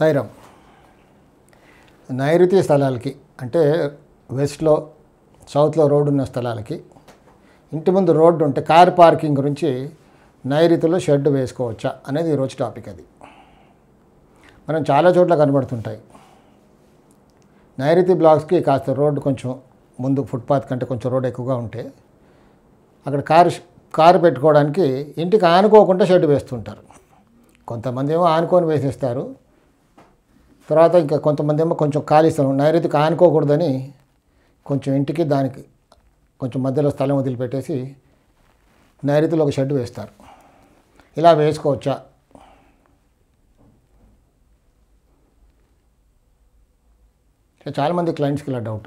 సైరం నైరుతి స్థలాలకి అంటే వెస్ట్లో సౌత్లో రోడ్డు ఉన్న స్థలాలకి ఇంటి ముందు రోడ్డు ఉంటే కార్ పార్కింగ్ గురించి నైరుతిలో షెడ్ వేసుకోవచ్చా అనేది ఈరోజు టాపిక్. అది మనం చాలా చోట్ల కనబడుతుంటాయి. నైరుతి బ్లాక్స్కి కాస్త రోడ్డు కొంచెం ముందు ఫుట్పాత్ కంటే కొంచెం రోడ్ ఎక్కువగా ఉంటే అక్కడ కారు పెట్టుకోవడానికి ఇంటికి ఆనుకోకుండా షెడ్ వేస్తుంటారు. కొంతమంది ఏమో ఆనుకొని వేసేస్తారు. తర్వాత ఇంకా కొంతమంది ఏమో కొంచెం ఖాళీ స్థలం నైరుతికి ఆనుకోకూడదని కొంచెం ఇంటికి దానికి కొంచెం మధ్యలో స్థలం వదిలిపెట్టేసి నైరుతిలో ఒక షెడ్ వేస్తారు. ఇలా వేసుకోవచ్చా? చాలామంది క్లయింట్స్కి ఇలా డౌట్.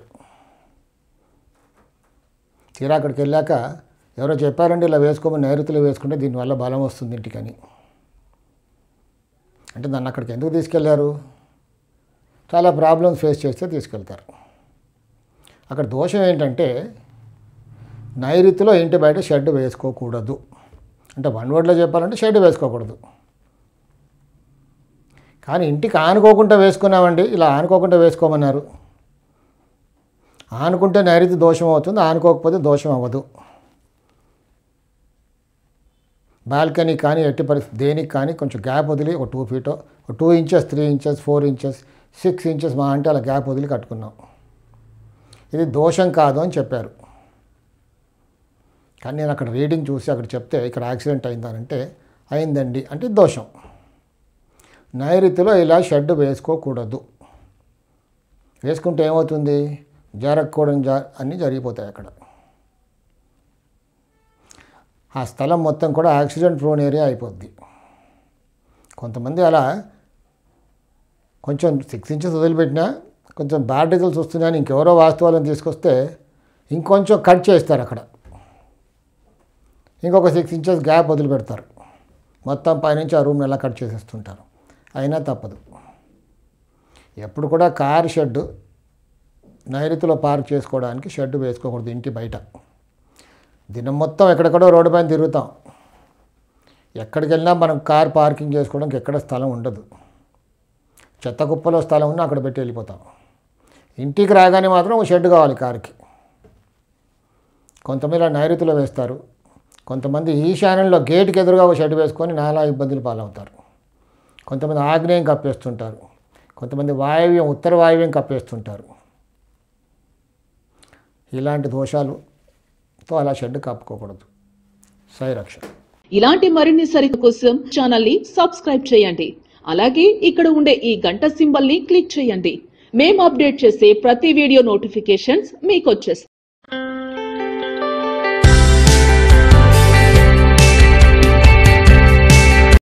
తీరా అక్కడికి వెళ్ళాక ఎవరో చెప్పారండి ఇలా వేసుకోమని, నైరుతిలో వేసుకుంటే దీనివల్ల బలం వస్తుంది ఇంటికని. అంటే నన్ను అక్కడికి ఎందుకు తీసుకెళ్లారు? చాలా ప్రాబ్లమ్స్ ఫేస్ చేస్తే తీసుకెళ్తారు. అక్కడ దోషం ఏంటంటే నైరుతిలో ఇంటి బయట షెడ్ వేసుకోకూడదు. అంటే వన్ వర్డ్లో చెప్పాలంటే షెడ్ వేసుకోకూడదు. కానీ ఇంటికి ఆనుకోకుండా వేసుకున్నామండి, ఇలా ఆనుకోకుండా వేసుకోమన్నారు. ఆనుకుంటే నైరుతి దోషం అవుతుంది, ఆనుకోకపోతే దోషం అవ్వదు. బాల్కనీ కానీ ఎట్టి పరిస్థితి దేనికి కానీ కొంచెం గ్యాప్ వదిలి ఒక 2 feet, 2 inches, 3 inches, 4 inches, 6 inches మా అంటే అలా గ్యాప్ వదిలి కట్టుకున్నాం. ఇది దోషం కాదు అని చెప్పారు. కానీ నేను అక్కడ రీడింగ్ చూసి అక్కడ చెప్తే ఇక్కడ యాక్సిడెంట్ అయిందనంటే అయిందండి అంటే దోషం. నైరుతిలో ఇలా షెడ్ వేసుకోకూడదు. వేసుకుంటే ఏమవుతుంది? జరగకూడని అన్నీ జరిగిపోతాయి. అక్కడ ఆ స్థలం మొత్తం కూడా యాక్సిడెంట్ ప్రోన్ ఏరియా అయిపోద్ది. కొంతమంది అలా కొంచెం 6 inches వదిలిపెట్టినా కొంచెం బ్యాడ్ రిజల్ట్స్ వస్తున్నాయని ఇంకెవరో వాస్తవాలను తీసుకొస్తే ఇంకొంచెం కట్ చేస్తారు. అక్కడ ఇంకొక 6 inches గ్యాప్ వదిలిపెడతారు. మొత్తం పైనుంచి ఆ రూమ్ని ఎలా కట్ చేసేస్తుంటారు. అయినా తప్పదు. ఎప్పుడు కూడా కార్ షెడ్ నైరుతిలో పార్క్ చేసుకోవడానికి షెడ్ వేసుకోకూడదు ఇంటి బయట. దినం మొత్తం ఎక్కడెక్కడో రోడ్డు పైన తిరుగుతాం. ఎక్కడికి వెళ్ళినా మనం కార్ పార్కింగ్ చేసుకోవడానికి ఎక్కడ స్థలం ఉండదు. చెత్త కుప్పలో స్థలం ఉన్నా అక్కడ పెట్టి వెళ్ళిపోతాం. ఇంటికి రాగానే మాత్రం ఒక షెడ్ కావాలి కార్కి. కొంతమంది ఇలా నైరుతిలో వేస్తారు. కొంతమంది ఈశాన్యంలో గేట్కి ఎదురుగా ఒక షెడ్ వేసుకొని నానా ఇబ్బందులు పాలవుతారు. కొంతమంది ఆగ్నేయం కప్పేస్తుంటారు. కొంతమంది వాయవ్యం ఉత్తర వాయవ్యం కప్పేస్తుంటారు. ఇలాంటి దోషాలుతో అలా షెడ్ కప్పుకోకూడదు. సైరక్ష. ఇలాంటి మరిన్ని సరిత కోసం ఛానల్ ని సబ్స్క్రైబ్ చేయండి. అలాగే ఇక్కడ ఉండే ఈ గంట సింబల్ ని క్లిక్ చేయండి. మేము అప్డేట్ చేసే ప్రతి వీడియో నోటిఫికేషన్స్ మీకు వచ్చేస్తాయి.